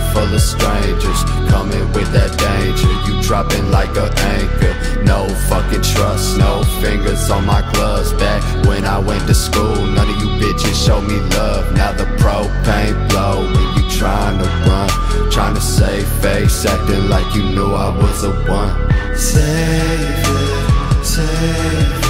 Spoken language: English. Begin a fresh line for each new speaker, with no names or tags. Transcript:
full of strangers, coming with that danger. You dropping like an anchor, no fucking trust, no fingers on my gloves. Back when I went to school, none of you bitches showed me love. Now the propane blow when you trying to run, trying to save face, acting like you knew I was the one. Save it, save it.